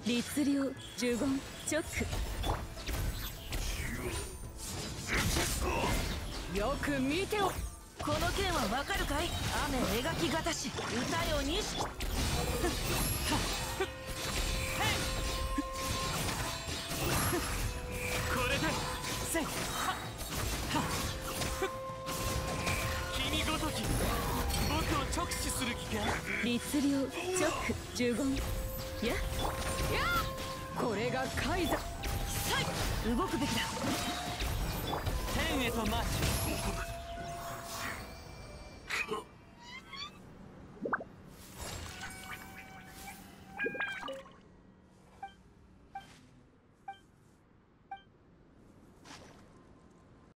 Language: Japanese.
律令呪言チョック。よく見てお。この剣はわかるかい。雨描きがたし歌よ錦。これでせい君ごとき僕を直視する気か。律令チョック呪言やこれがカイザ。さい動くべきだ。天へとマーチ。